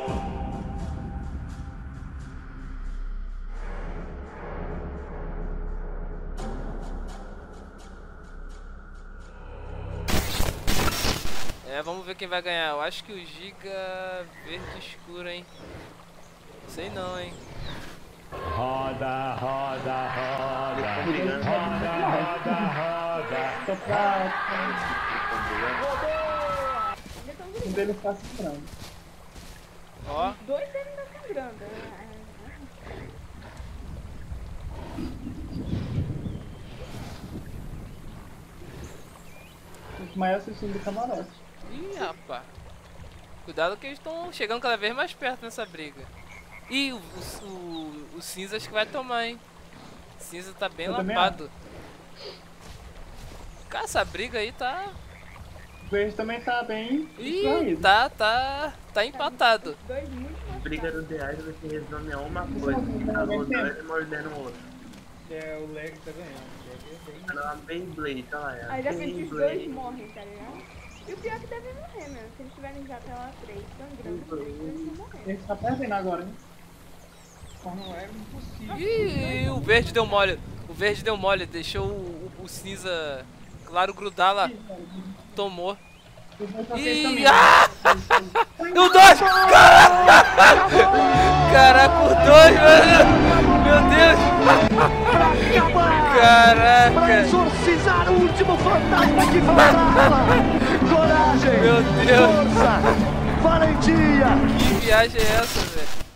Vamos ver quem vai ganhar. Eu acho que o Giga verde escuro, hein? Sei não, hein? Roda, roda, roda. Roda, roda, roda. Um deles tá sangrando. Ó. Os dois deles tá sangrando. O maior assassino do camarote. Ih, rapaz. Cuidado que eles estão chegando cada vez mais perto nessa briga. Ih, o cinza acho que vai tomar, hein? O cinza tá bem lapado. Cara, essa briga aí tá... O verde também tá bem... Ih, tá empatado. Dois muito Briga do The Idol que resume a uma coisa. Tá rodando e mordendo o outro. O lag tá ganhando. Era uma Beyblade, olha lá. Aí já que os dois morrem, tá ligado? E o pior é que devem morrer, né? Se eles tiverem já pela 3, sangrando, eles vão morrer. Ele tá perdendo agora, hein? Não é impossível. Ih, o verde deu mole. O verde deu mole, deixou o cinza claro grudar lá. Tomou. Ih, e o 2! Caraca, o 2, mano! Meu Deus! Caraca! Pra exorcizar o último fantasma que faltava! Coragem! Meu Deus! Força! Valentia! Que viagem é essa, velho?